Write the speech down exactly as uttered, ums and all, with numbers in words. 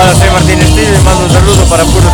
Hola, soy Martín Steve y mando un saludo para Puro